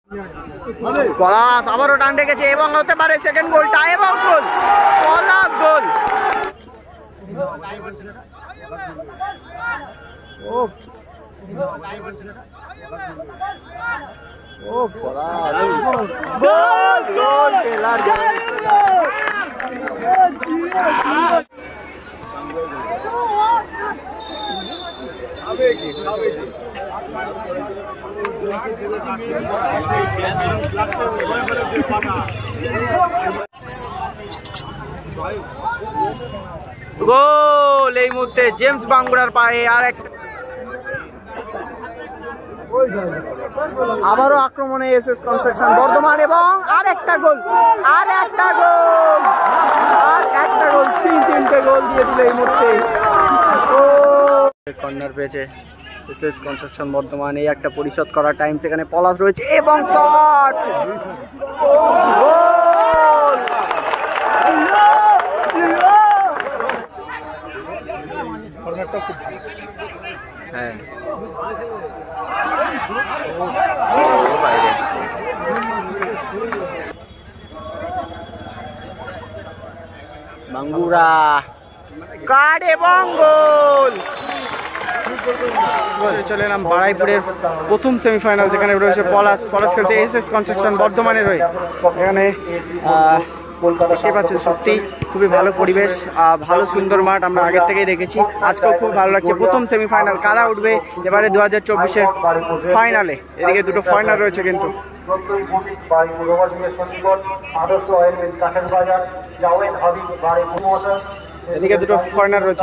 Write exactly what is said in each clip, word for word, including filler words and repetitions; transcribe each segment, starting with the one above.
পলাশ আবারও টান রেখেছে এবং হতে পারে second goal, time out goal, Palash goal. ও ও Palash goal goal Taylor goal এই মুহূর্তে জেমস বাঙ্গুরার পায়ে। আর এক আবারও আক্রমণে এসএস কনস্ট্রাকশন বর্ধমান এবং আর একটা গোল, আর একটা গোল, আর একটা গোল, তিন তিনটে গোল দিয়ে দিল এই মুহূর্তে। কর্নার পেয়েছে এসএস কনস্ট্রাকশন বর্ধমান, এই একটা পরিশোধ করার টাইম, সেখানে পলাশ রয়েছে এবং শট, গোল। হ্যাঁ বাঙ্গুরা কাট এবং গোল। চলে এলাম বারাইপুরের প্রথম সেমিফাইনাল, যেখানে রয়েছে পলাশ পলাশ খেলছে এসএস কনস্ট্রাকশন বর্ধমানের হয়ে। এখানে দেখতে পাচ্ছেন সত্যি খুবই ভালো পরিবেশ, ভালো সুন্দর মাঠ, আমরা আগের থেকেই দেখেছি। আজকেও খুব ভালো লাগছে। প্রথম সেমিফাইনাল, কারা উঠবে এবারে দু হাজার চব্বিশের ফাইনালে? এদিকে দুটো ফাইনাল রয়েছে কিন্তু। এদিকে দুটো ফরেনার রয়েছে,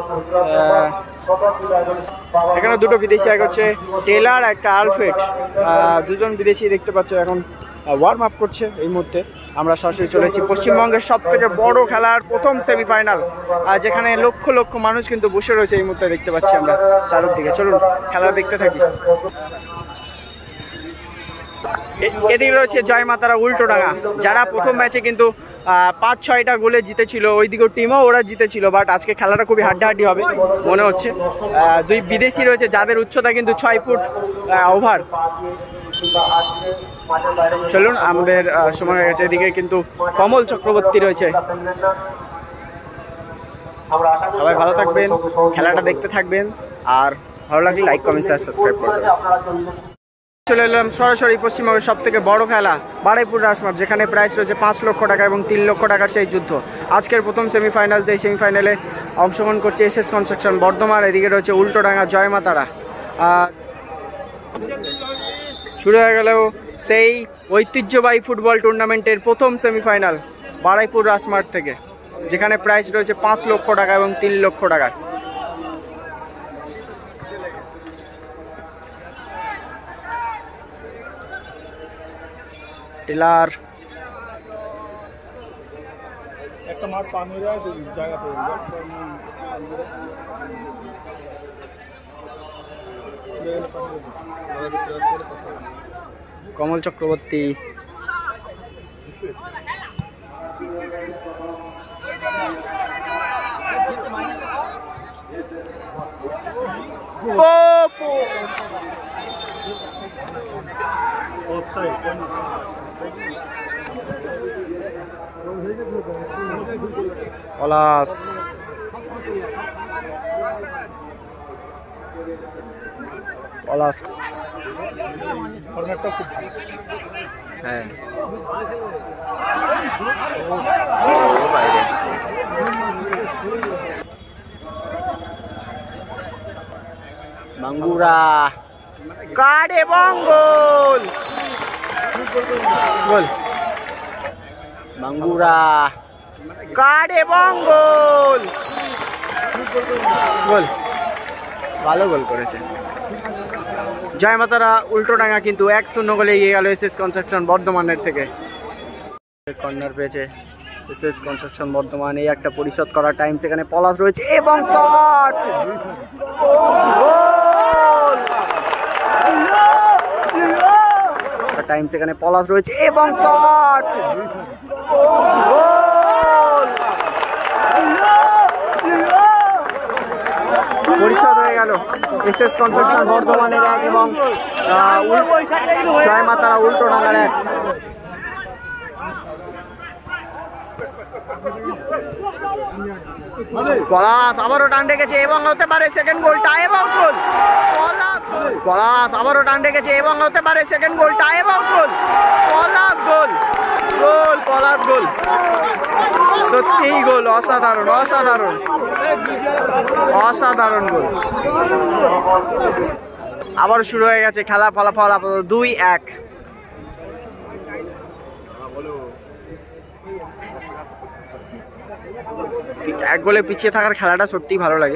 এখানে দুটো বিদেশি, এক হচ্ছে টেলার, একটা আলফ্রেড। দুজন বিদেশি দেখতে পাচ্ছে এখন ওয়ার্ম আপ করছে। এই মুহূর্তে আমরা সরাসরি চলে এসেছি পশ্চিমবঙ্গের সব থেকে বড় খেলার প্রথম সেমিফাইনাল, যেখানে লক্ষ লক্ষ মানুষ কিন্তু বসে রয়েছে এই মুহূর্তে দেখতে পাচ্ছি আমরা চারদিকে। চলুন খেলা দেখতে থাকি। এদিকে রয়েছে জয় মাতারা উল্টোডাঙ্গা, যারা প্রথম ম্যাচে কিন্তু পাঁচ ছয়টা গোলে জিতেছিল, ওইদিকেও টিমও ওরা জিতেছিল। বাট আজকে খেলাটা খুবই হাড্ডাহাড্ডি হবে মনে হচ্ছে। দুই বিদেশি রয়েছে যাদের উচ্চতা কিন্তু ছয় ফুট ওভার। চলুন, আমাদের সময় হয়ে গেছে। এদিকে কিন্তু কমল চক্রবর্তী রয়েছে। সবাই ভালো থাকবেন, খেলাটা দেখতে থাকবেন, আর ভালো লাগলে লাইক কমেন্ট শেয়ার সাবস্ক্রাইব করবেন। চলে এলাম সরাসরি পশ্চিমবঙ্গের সব থেকে বড় খেলা বারুইপুর রাসমাঠ, যেখানে প্রাইস রয়েছে পাঁচ লক্ষ টাকা এবং তিন লক্ষ টাকার সেই যুদ্ধ। আজকের প্রথম সেমিফাইনাল, যেই সেমিফাইনালে অংশগ্রহণ করছে এসএস কনস্ট্রাকশন বর্ধমান, এদিকে রয়েছে উল্টোডাঙ্গা জয় মাতারা। শুরু হয়ে গেল সেই ঐতিহ্যবাহী ফুটবল টুর্নামেন্টের প্রথম সেমিফাইনাল বারুইপুর রাসমাঠ থেকে, যেখানে প্রাইস রয়েছে পাঁচ লক্ষ টাকা এবং তিন লক্ষ টাকার। টেলার একটা মাঠ পানি জায়গা কমল চক্রবর্তী, পলাশ পলাশ হ্যাঁ বাঙ্গুরা কাট এবং গোল, গোল বাঙ্গুরা কাট এবং গোল, গোল, ভালো গোল করেছে জয় মাতারা উল্টোডাঙ্গা, কিন্তু এক শূন্য গোলে এগিয়ে গেল এসএস কনস্ট্রাকশন বর্ধমানের থেকে। কর্নার পেয়েছে এসএস কনস্ট্রাকশন বর্ধমান, এই একটা পরিশোধ করার টাইম, সেখানে পলাশ রয়েছে এবং শট, টাইম, সেখানে পলাশ রয়েছে এবং শট, পরিশোধ হয়ে গেল। এসএস কনস্ট্রাকশন বর্ধমানের এক এবং জয়মাতারা উল্টোডাঙ্গার এক। পলাশ আবারও টান রেখেছে এবং হতে পারে সেকেন্ড গোল, টাই এবং গোল। পলাশ আবারও টান রেখেছে এবং হতে পারে সেকেন্ড গোল, টাই এবং গোল। পলাশ গোল, গোল পলাশ গোল, সত্যিই গোল, অসাধারণ অসাধারণ অসাধারণ গোল। আবার শুরু হয়ে গেছে খেলা, ফলাফল আপাতত দুই এক। এক গোলে পিছিয়ে থাকার খেলাটা সত্যিই ভালো লাগে।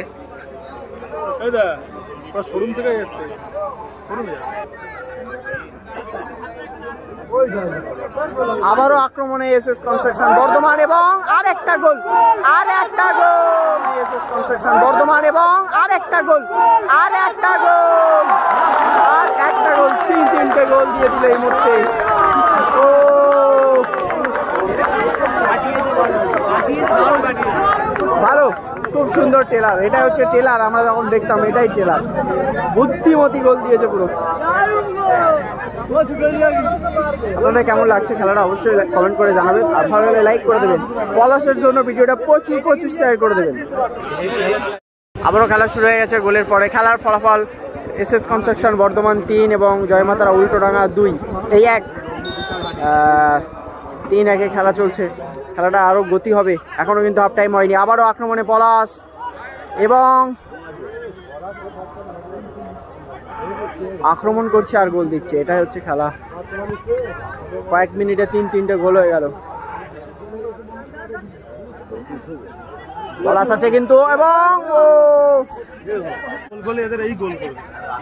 আবারও আক্রমণে এসএস কনস্ট্রাকশন বর্ধমান এবং আর একটা গোল, আর একটা গোল এসএস কনস্ট্রাকশন বর্ধমান এবং আর একটা গোল, আর একটা গোল, আর একটা গোল। তিন তিনটে গোল দিয়ে দিল এই মুহূর্তে। ও ভালো, খুব সুন্দর টেলার, এটা হচ্ছে টেলার, আমরা যখন দেখতাম এটাই টেলার। বুদ্ধিমতী গোল দিয়েছে পুরো। আপনাদের কেমন লাগছে খেলাটা অবশ্যই কমেন্ট করে জানাবেন, আর ভালো লাগলে লাইক করে দেবেন। পলাশের জন্য ভিডিওটা প্রচুর প্রচুর শেয়ার করে দেবেন। আবারও খেলা শুরু হয়ে গেছে গোলের পরে। খেলার ফলাফল এসএস কনস্ট্রাকশন বর্ধমান তিন এবং জয়মাতারা উল্টোডাঙ্গা দুই, এই এক। তিন একে খেলা চলছে, খেলাটা আরও গতি হবে, এখনও কিন্তু হাফ টাইম হয়নি। আবারও আক্রমণে পলাশ এবং আক্রমণ করছে আর গোল দিচ্ছে, এটাই হচ্ছে খেলা। কয়েক মিনিটে তিন তিনটে গোল হয়ে গেল। পলাশ আছে কিন্তু এবং ও এদের এই গোল করে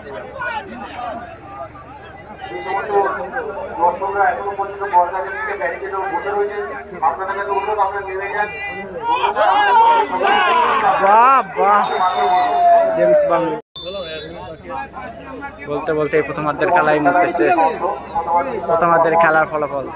দর্শকরা এখনো পর্যন্ত বর্গাকে থেকে ব্যারিকেডে বসে রয়েছে, আপনাদের কাছে অনুরোধ আপনারা নেমে যান। বাহ বাহ, জেমস বাংলা বলতে বলতে প্রথমার্ধের খেলাই মুহূর্তে শেষ। প্রথমার্ধের খেলার ফলাফল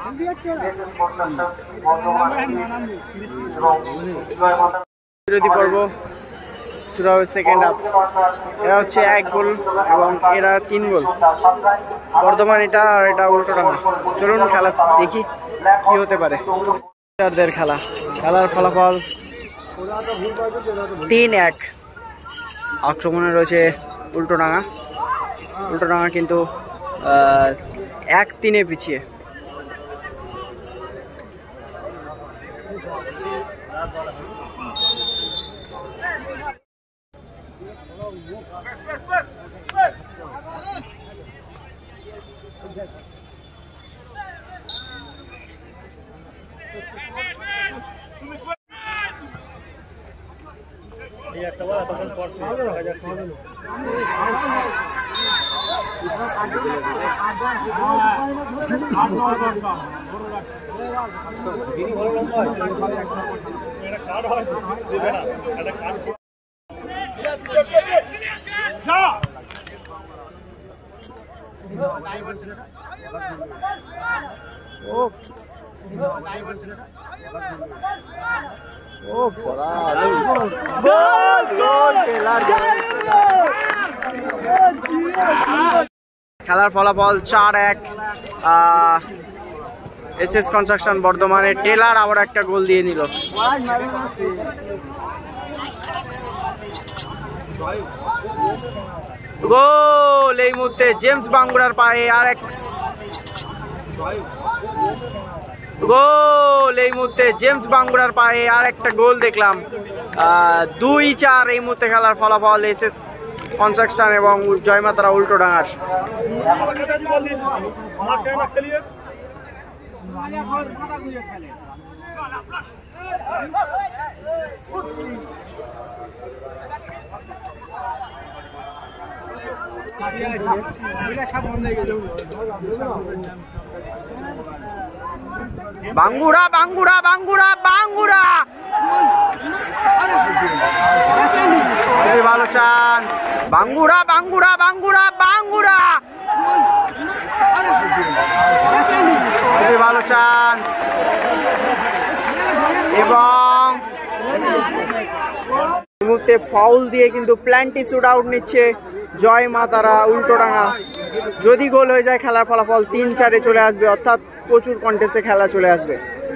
বিরোধী পর্ব শুরু হবে সেকেন্ড হাফ। এরা হচ্ছে এক গোল এবং এরা তিন গোল। বর্ধমান এটা আর এটা উল্টোডাঙ্গা। চলুন খেলা দেখি কি হতে পারে। খেলা খেলার ফলাফল তিন এক। আক্রমণে রয়েছে উল্টোডাঙ্গা। উল্টোডাঙ্গা কিন্তু এক তিনে পিছিয়ে। খেলার ফলাফল চার এক। এসএস কনস্ট্রাকশন বর্ধমানের টেলার আবার একটা গোল দিয়ে নিল। গোল এই মুহূর্তে জেমস বাঙ্গুরার পায়ে, আর এক গোল এই মুহূর্তে জেমস বাঙ্গুরার পায়ে আর একটা গোল দেখলাম। দুই চার এই মুহূর্তে খেলার ফলাফল এসএস কনস্ট্রাকশন এবং জয়মাতারা উল্টোডাঙ্গার। বাঙ্গুরা বাঙ্গুরা বাঙ্গুরা বাঙ্গুরা ভালো chance. Bangura Bangura Bangura Bangura ভালো চান্স এবং এই মুহূর্তে ফাউল দিয়ে কিন্তু প্ল্যান্টি শুট আউট নিচ্ছে জয় মা তারা উল্টোডাঙ্গা। যদি গোল হয়ে যায় খেলার ফলাফল তিন চারে চলে আসবে, অর্থাৎ প্রচুর কন্টেস্টে খেলা চলে আসবে।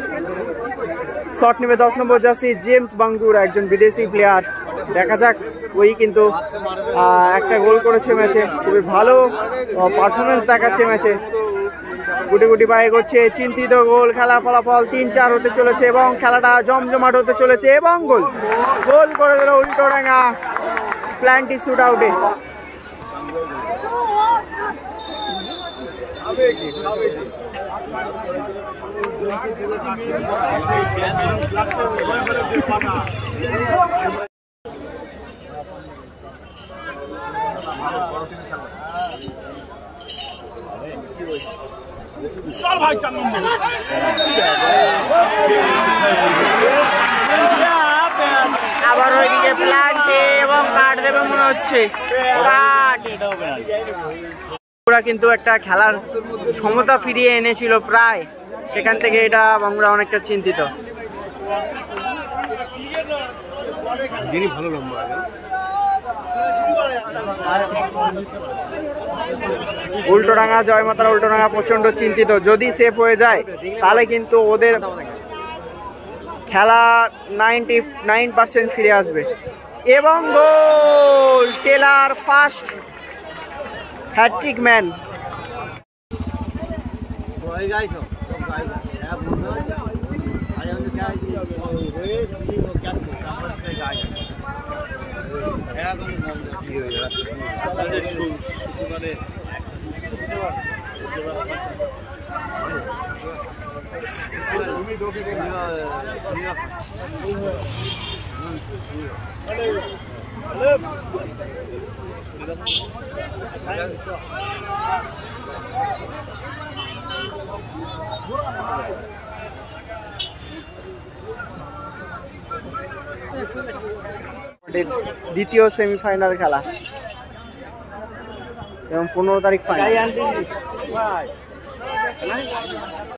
শট নেবে দশ নম্বর জার্সি জেমস বাঙ্গুর, একজন বিদেশি প্লেয়ার। দেখা যাক, ওই কিন্তু একটা গোল করেছে ম্যাচে, খুবই ভালো পারফরমেন্স দেখাচ্ছে ম্যাচে। গুটি গুটি পায়ে করছে, চিন্তিত গোল। খেলার ফলাফল তিন চার হতে চলেছে এবং খেলাটা জমজমাট হতে চলেছে এবং গোল গোল করে দিল উল্টোডাঙ্গা প্ল্যান্টি শুট আউটে। চল ভাই চার নম্বর আবার ওইদিকে প্ল্যান্টে এবং কাট দেবে মনে হচ্ছে। ওরা কিন্তু একটা খেলার সমতা ফিরিয়ে এনেছিল প্রায়, সেখান থেকে এটা আমরা অনেকটা চিন্তিত। ভালো নম্বর উল্টোডাঙ্গা জয়মাতারা উল্টোডাঙ্গা প্রচন্ড চিন্তিত, যদি সেফ হয়ে যায় তাহলে কিন্তু ওদের খেলা নাইনটি নাইন পার্সেন্ট ফিরে আসবে। এবং goal, Taylor first hattrick man. দ্বিতীয় সেমিফাইনাল খেলা এবং পনেরো তারিখ ফাইনাল।